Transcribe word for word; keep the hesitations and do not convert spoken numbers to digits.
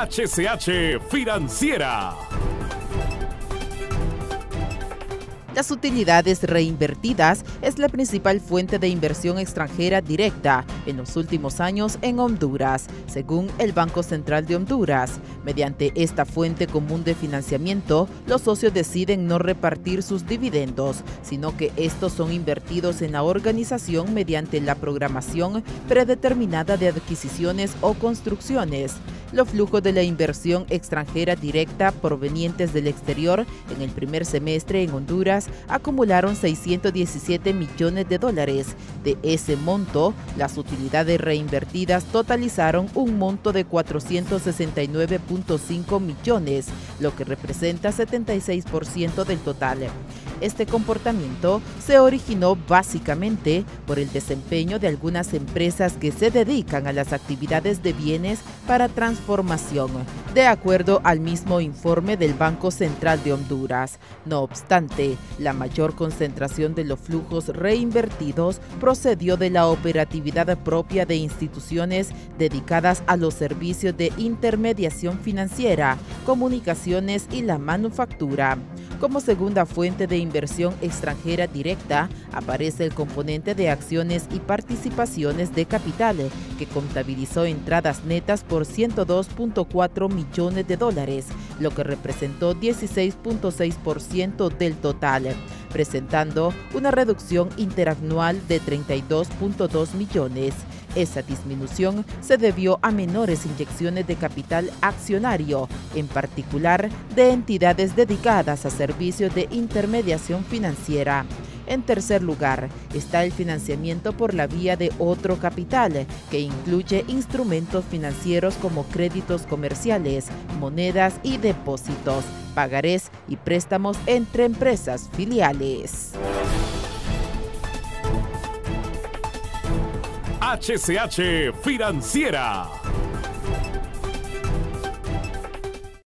H C H Financiera. Las utilidades reinvertidas es la principal fuente de inversión extranjera directa en los últimos años en Honduras, según el Banco Central de Honduras. Mediante esta fuente común de financiamiento, los socios deciden no repartir sus dividendos, sino que estos son invertidos en la organización mediante la programación predeterminada de adquisiciones o construcciones. Los flujos de la inversión extranjera directa provenientes del exterior en el primer semestre en Honduras acumularon seiscientos diecisiete millones de dólares. De ese monto, las utilidades reinvertidas totalizaron un monto de cuatrocientos sesenta y nueve punto cinco millones, lo que representa setenta y seis por ciento del total. Este comportamiento se originó básicamente por el desempeño de algunas empresas que se dedican a las actividades de bienes para transformación, de acuerdo al mismo informe del Banco Central de Honduras. No obstante, la mayor concentración de los flujos reinvertidos procedió de la operatividad propia de instituciones dedicadas a los servicios de intermediación financiera, comunicaciones y la manufactura. Como segunda fuente de inversión extranjera directa, aparece el componente de acciones y participaciones de capital, que contabilizó entradas netas por ciento dos punto cuatro millones de dólares, lo que representó dieciséis punto seis por ciento del total, presentando una reducción interanual de treinta y dos punto dos millones. Esa disminución se debió a menores inyecciones de capital accionario, en particular de entidades dedicadas a servicios de intermediación financiera. En tercer lugar, está el financiamiento por la vía de otro capital, que incluye instrumentos financieros como créditos comerciales, monedas y depósitos, pagarés y préstamos entre empresas filiales. H C H Financiera.